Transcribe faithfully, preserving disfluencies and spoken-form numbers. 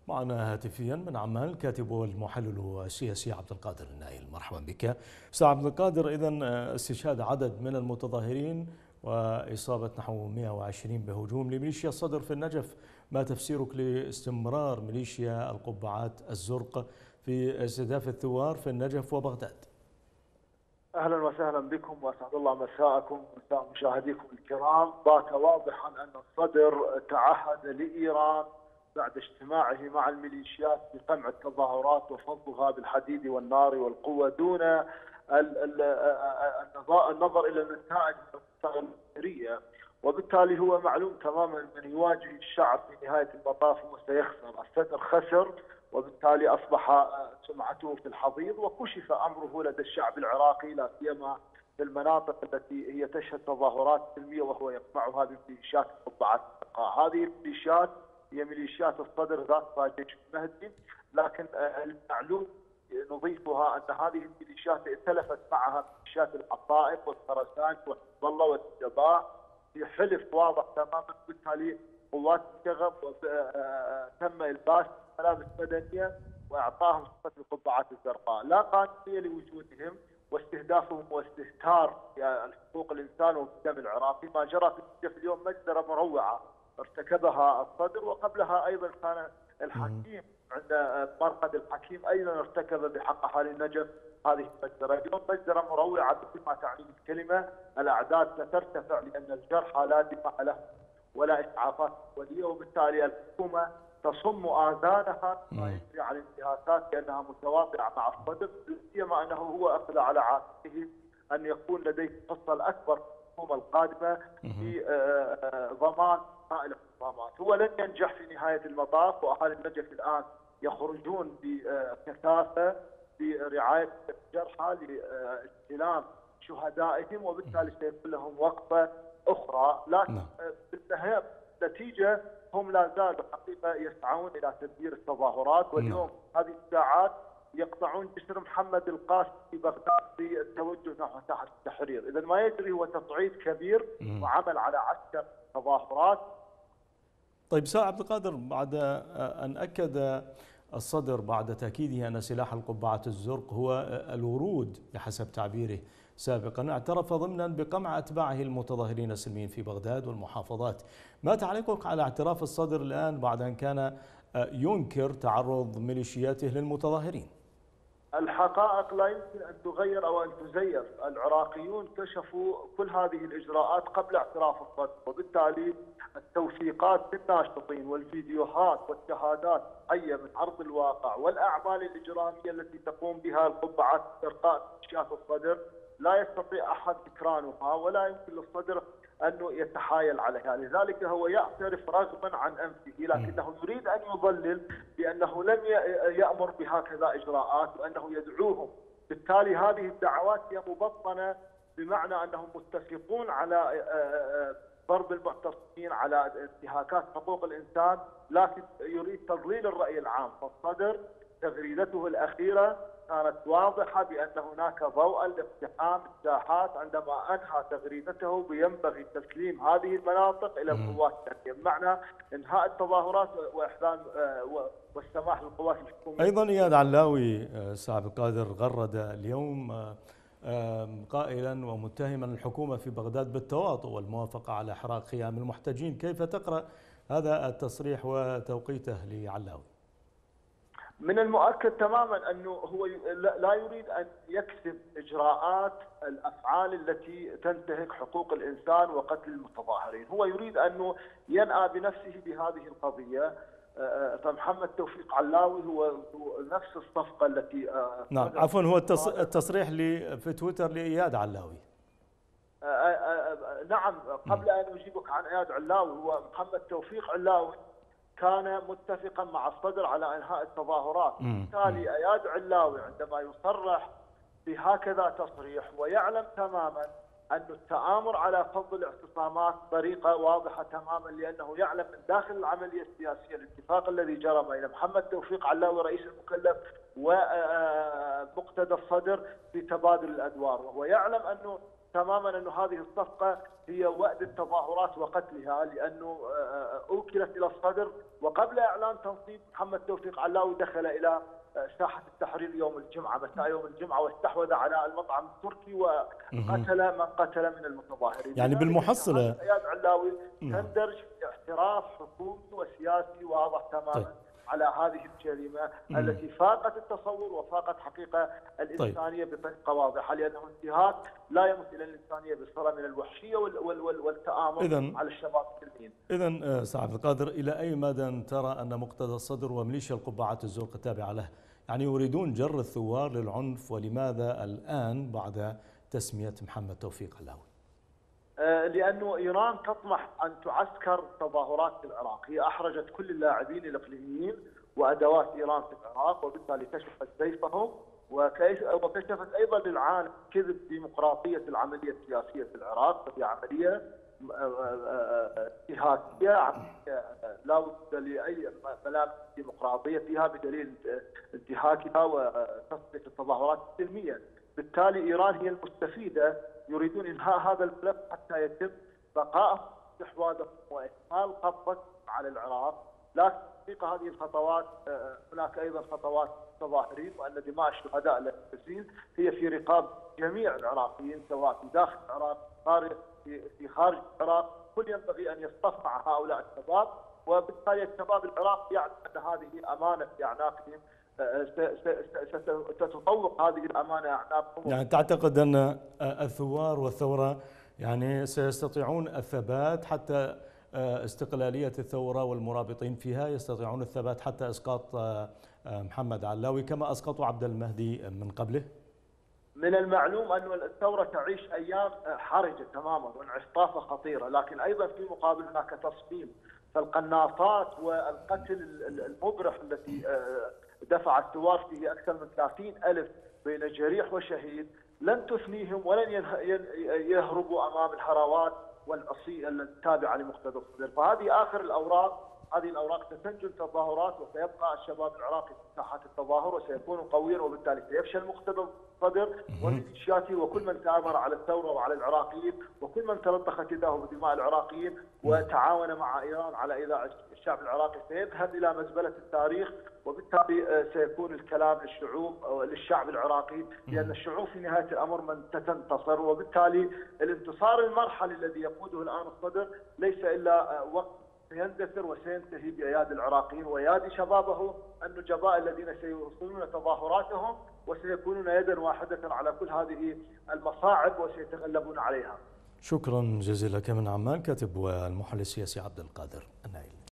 معنا هاتفيا من عمان الكاتب والمحلل السياسي عبد القادر النايل. مرحبا بك استاذ عبد القادر. اذا استشهاد عدد من المتظاهرين واصابه نحو مئة وعشرين بهجوم لميليشيا الصدر في النجف، ما تفسيرك لاستمرار ميليشيا القبعات الزرق في استهداف الثوار في النجف وبغداد؟ اهلا وسهلا بكم واسعد الله مساءكم ومساء مشاهديكم الكرام. بات واضحا ان الصدر تعهد لايران بعد اجتماعه مع الميليشيات بقمع التظاهرات وفضها بالحديد والنار والقوه دون النظر الى النتائج التغييريه، وبالتالي هو معلوم تماما من يواجه الشعب في نهايه المطاف هو سيخسر. الصدر خسر وبالتالي اصبح سمعته في الحضيض، وكشف امره لدى الشعب العراقي لا سيما في المناطق التي هي تشهد تظاهرات سلميه وهو يقمعها بميليشيات القبعات الزرقاء. هذه الميليشيات هي ميليشيات الصدر ذات جيش المهدي، لكن المعلوم نضيفها ان هذه الميليشيات ائتلفت معها ميليشيات العصائب والخرسانج وحزب الله والجبهه في حلف واضح تماما. بالتالي قوات الشغب تم الباس ملابس مدنيه واعطاهم صفه القبعات الزرقاء، لا قانونيه لوجودهم، واستهدافهم واستهتار حقوق الانسان والدم العراقي. ما جرى في النجف اليوم مجزره مروعه ارتكبها الصدر، وقبلها ايضا كان الحكيم عند مرقد الحكيم ايضا ارتكب بحق اهالي النجف هذه المجزره. اليوم مجزره مروعه بكل ما تعنيه الكلمه. الاعداد سترتفع لان الجرحى لا دفاع لهم ولا اسعافات اوليه، وبالتالي الحكومه تصم اذانها ما يجري على الانتهاكات لانها متواطئه مع الصدر، سيما انه هو اخذ على عاتقه ان يكون لديه القصه الاكبر في الحكومه القادمه في ضمان هاي الاحترامات. هو لن ينجح في نهايه المطاف، واهالي النجف الان يخرجون بكثافه برعايه الجرحى لاستلام شهدائهم، وبالتالي سيكون لهم وقفه اخرى، لكن بالنتيجه هم لا زالوا حقيقه يسعون الى تدبير التظاهرات. واليوم هذه الساعات يقطعون جسر محمد القاسم في بغداد في التوجه نحو ساحه التحرير. اذا ما يجري هو تصعيد كبير وعمل على عسكر تظاهرات. طيب استاذ عبد القادر، بعد ان اكد الصدر بعد تاكيده ان سلاح القبعات الزرق هو الورود بحسب تعبيره سابقا، اعترف ضمنا بقمع اتباعه المتظاهرين السلميين في بغداد والمحافظات. ما تعليقك على اعتراف الصدر الان بعد ان كان ينكر تعرض ميليشياته للمتظاهرين؟ الحقائق لا يمكن ان تغير او ان تزيف. العراقيون كشفوا كل هذه الاجراءات قبل اعتراف الصدر، وبالتالي التوثيقات بالناشطين والفيديوهات والشهادات حيه من ارض الواقع والاعمال الاجراميه التي تقوم بها القبعات الزرقاء ميليشيات الصدر لا يستطيع احد ذكرانها، ولا يمكن للصدر انه يتحايل عليها. لذلك هو يعترف رغما عن انفه، لكنه يريد ان يضلل بانه لم يامر بهكذا اجراءات وانه يدعوهم. بالتالي هذه الدعوات هي مبطنه، بمعنى انهم متفقون على ضرب المعتصمين، على انتهاكات حقوق الانسان، لكن يريد تضليل الراي العام. فالصدر تغريدته الاخيره كانت واضحه بان هناك ضوءا لاقتحام الساحات، عندما انهى تغريدته بينبغي تسليم هذه المناطق الى القوات الامنيه، بمعنى انهاء التظاهرات واحلال والسماح للقوات الحكوميه. ايضا اياد علاوي استاذ عبد القادر غرد اليوم قائلا ومتهما الحكومه في بغداد بالتواطؤ والموافقه على احراق خيام المحتجين. كيف تقرا هذا التصريح وتوقيته لعلاوي؟ من المؤكد تماما انه هو لا يريد ان يكسب اجراءات الافعال التي تنتهك حقوق الانسان وقتل المتظاهرين، هو يريد انه ينأى بنفسه بهذه القضيه. فمحمد توفيق علاوي هو نفس الصفقه التي نعم عفوا هو التصريح في تويتر لاياد علاوي. نعم، قبل ان اجيبك عن اياد علاوي، هو محمد توفيق علاوي كان متفقا مع الصدر على انهاء التظاهرات. بالتالي اياد علاوي عندما يصرح بهكذا تصريح ويعلم تماما أن التآمر على فض الاعتصامات طريقة واضحة تماما، لأنه يعلم من داخل العملية السياسية الاتفاق الذي جرى بين محمد توفيق علاوي رئيس المكلف ومقتدى الصدر في تبادل الأدوار، وهو يعلم أنه تماما أن هذه الصفقة هي وأد التظاهرات وقتلها، لأنه أوكلت إلى الصدر، وقبل إعلان تنصيب محمد توفيق علاوي دخل إلى ساحة التحرير يوم الجمعة مساء يوم الجمعة واستحوذ على المطعم التركي وقتل من قتل من المتظاهرين. يعني بالمحصلة اياد علاوي تندرج في اعتراف حكومي وسياسي واضح تماما طيب. على هذه الجريمة مم. التي فاقت التصور وفاقت حقيقة الإنسانية طيب. بطريقة واضحة، لأنه انتهاك لا يمت إلى الإنسانية بصلة من الوحشية وال وال والتآمر إذن على الشباب السلميين. إذن سعد عبد القادر، إلى أي مدى ترى أن مقتدى الصدر وميليشيا القبعات الزرق التابعة له يعني يريدون جر الثوار للعنف، ولماذا الآن بعد تسمية محمد توفيق علاوي؟ لأنه إيران تطمح أن تعسكر تظاهرات في العراق، هي أحرجت كل اللاعبين الإقليميين وأدوات إيران في العراق، وبالتالي كشفت سيفهم وكشفت أيضا للعالم كذب ديمقراطية العملية السياسية في العراق، فهي عملية انتهاكية لا وجود لأي ملامح ديمقراطية فيها بدليل انتهاكها وتصفية التظاهرات السلمية. بالتالي إيران هي المستفيدة، يريدون إنهاء هذا الملف حتى يتم بقاء استحواذهم وإكمال قبضة على العراق. لكن حقيقة هذه الخطوات هناك أيضا خطوات تظاهرين، وأن دماء الشهداء التي تسيل هي في رقاب جميع العراقيين سواء في داخل العراق خارج في خارج العراق. كل ينبغي أن يصطف مع هؤلاء الشباب، وبالتالي الشباب العراقي يعلم أن هذه أمانة في أعناقهم، ستطوق هذه الأمانة أعناقهم. يعني تعتقد أن الثوار والثورة يعني سيستطيعون الثبات حتى استقلالية الثورة والمرابطين فيها يستطيعون الثبات حتى إسقاط محمد علاوي كما أسقطوا عبد المهدي من قبله؟ من المعلوم أن الثورة تعيش أيام حرجة تماما وانعطافة خطيرة، لكن أيضا في مقابل هناك تصميم. فالقناصات والقتل المبرح التي دفع الثوار فيه أكثر من ثلاثين ألف بين جريح وشهيد لن تثنيهم ولن يهربوا أمام الهراوات والعصي التابعة لمقتدى الصدر. فهذه آخر الأوراق، هذه الأوراق ستنجل التظاهرات، وسيبقى الشباب العراقي في ساحات التظاهر وسيكون قويا، وبالتالي سيفشل مقتدى الصدر وميليشياته وكل من تآمر على الثورة وعلى العراقيين، وكل من تلطخت يده بدماء العراقيين وتعاون مع إيران على إيذاء الشعب العراقي سيذهب إلى مزبلة التاريخ، وبالتالي سيكون الكلام للشعوب للشعب العراقي، لأن الشعوب في نهاية الأمر من تنتصر. وبالتالي الانتصار المرحلي الذي يقوده الآن الصدر ليس إلا وقت سيندثر وسينتهي بأيادي العراقيين وأيادي شبابه النجباء الذين سيوصلون تظاهراتهم وسيكونون يدا واحدة على كل هذه المصاعب وسيتغلبون عليها. شكرا جزيلا لك من عمان كاتب والمحلل السياسي عبد القادر النايل.